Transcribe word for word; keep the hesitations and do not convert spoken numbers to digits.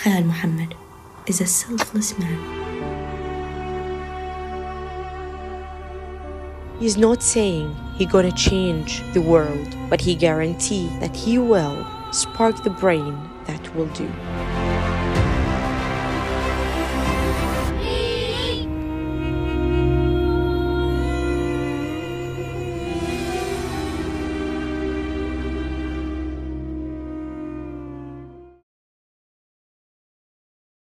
Khalil Muhammad is a selfless man. He's not saying he gonna change the world, but he guarantee that he will spark the brain that will do.